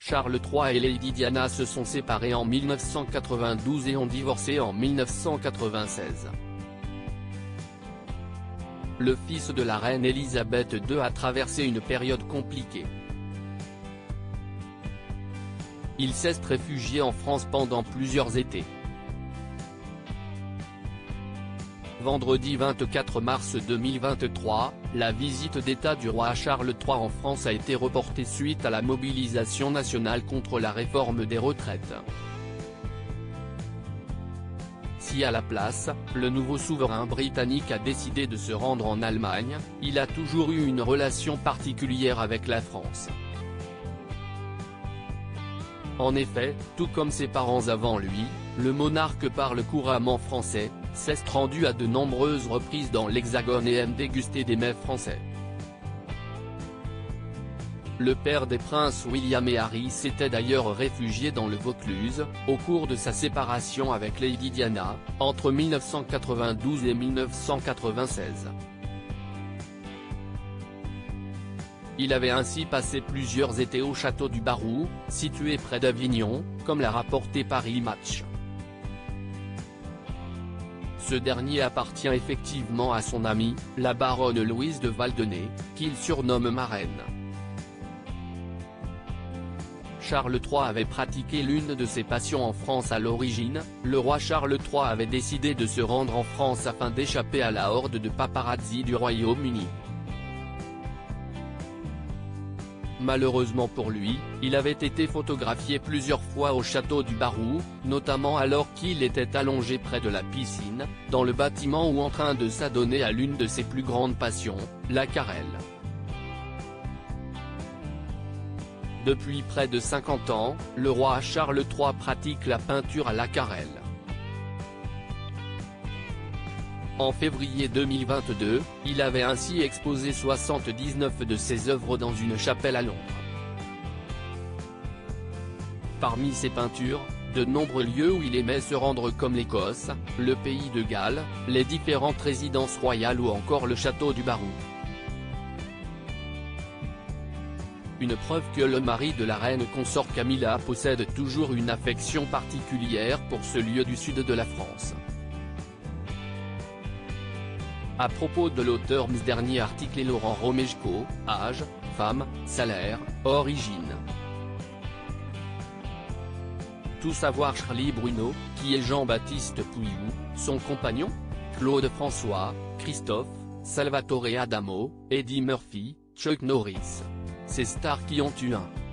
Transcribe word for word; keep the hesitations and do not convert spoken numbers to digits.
Charles trois et Lady Diana se sont séparés en mille neuf cent quatre-vingt-douze et ont divorcé en mille neuf cent quatre-vingt-seize. Le fils de la reine Elisabeth deux a traversé une période compliquée. Il s'est réfugié en France pendant plusieurs étés. Vendredi vingt-quatre mars deux mille vingt-trois, la visite d'État du roi Charles trois en France a été reportée suite à la mobilisation nationale contre la réforme des retraites. Si à la place, le nouveau souverain britannique a décidé de se rendre en Allemagne, il a toujours eu une relation particulière avec la France. En effet, tout comme ses parents avant lui, le monarque parle couramment français, s'est rendu à de nombreuses reprises dans l'Hexagone et aime déguster des mets français. Le père des princes William et Harry s'était d'ailleurs réfugié dans le Vaucluse, au cours de sa séparation avec Lady Diana, entre mille neuf cent quatre-vingt-douze et mille neuf cent quatre-vingt-seize. Il avait ainsi passé plusieurs étés au château du Barroux, situé près d'Avignon, comme l'a rapporté Paris Match. Ce dernier appartient effectivement à son amie, la baronne Louise de Valdenay, qu'il surnomme marraine. Charles trois avait pratiqué l'une de ses passions en France à l'origine, le roi Charles trois avait décidé de se rendre en France afin d'échapper à la horde de paparazzi du Royaume-Uni. Malheureusement pour lui, il avait été photographié plusieurs fois au château du Barroux, notamment alors qu'il était allongé près de la piscine, dans le bâtiment ou en train de s'adonner à l'une de ses plus grandes passions, la carrelle. Depuis près de cinquante ans, le roi Charles trois pratique la peinture à l'aquarelle. En février deux mille vingt-deux, il avait ainsi exposé soixante-dix-neuf de ses œuvres dans une chapelle à Londres. Parmi ses peintures, de nombreux lieux où il aimait se rendre comme l'Écosse, le pays de Galles, les différentes résidences royales ou encore le château du Barroux. Une preuve que le mari de la reine consort Camilla possède toujours une affection particulière pour ce lieu du sud de la France. À propos de l'auteur, ce dernier article est Laurent Romejko, âge, femme, salaire, origine. Tout savoir Charlie Bruno, qui est Jean-Baptiste Pouilloux, son compagnon, Claude François, Christophe, Salvatore Adamo, Eddie Murphy, Chuck Norris. Ces stars qui ont eu un